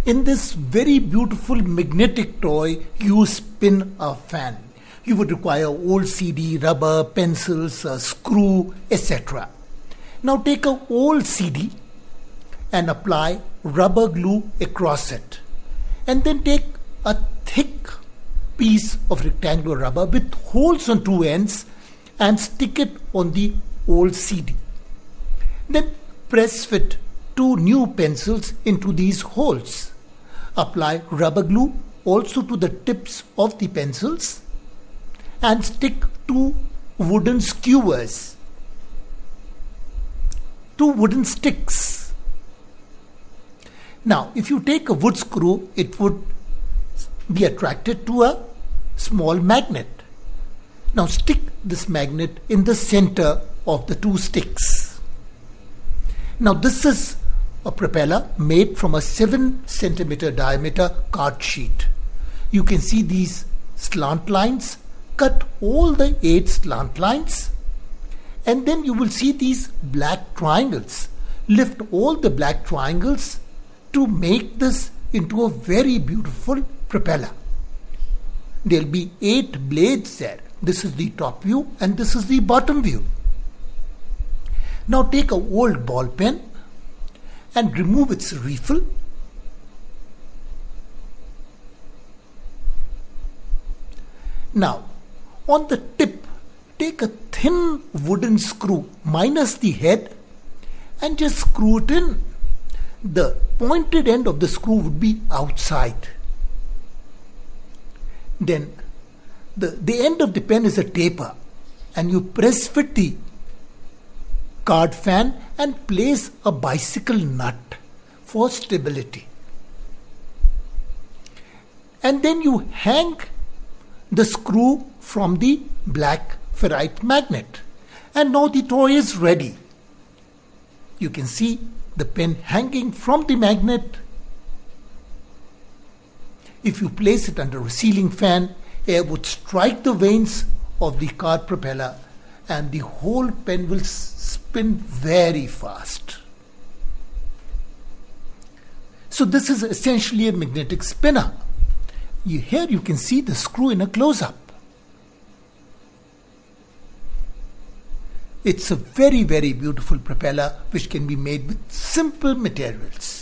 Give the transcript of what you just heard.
In this very beautiful magnetic toy, you spin a fan. You would require old CD, rubber, pencils, a screw, etc. Now take an old CD and apply rubber glue across it. And then take a thick piece of rectangular rubber with holes on two ends and stick it on the old CD. Then press fit two new pencils into these holes. Apply rubber glue also to the tips of the pencils and stick two wooden skewers, two wooden sticks. Now, if you take a wood screw, it would be attracted to a small magnet. Now stick this magnet in the center of the two sticks. Now this is a propeller made from a 7 centimeter diameter card sheet. You can see these slant lines. Cut all the 8 slant lines, and then you will see these black triangles. Lift all the black triangles to make this into a very beautiful propeller. There will be 8 blades there. This is the top view and this is the bottom view. Now take an old ball pen and remove its refill. Now on the tip, take a thin wooden screw minus the head and just screw it in. The pointed end of the screw would be outside. Then the end of the pen is a taper, and you press fit the card fan and place a bicycle nut for stability. And then you hang the screw from the black ferrite magnet. And now the toy is ready. You can see the pen hanging from the magnet. If you place it under a ceiling fan, air would strike the vanes of the card propeller and the whole pen will spin very fast. So this is essentially a magnetic spinner. Here you can see the screw in a close-up. It's a very, very beautiful propeller which can be made with simple materials.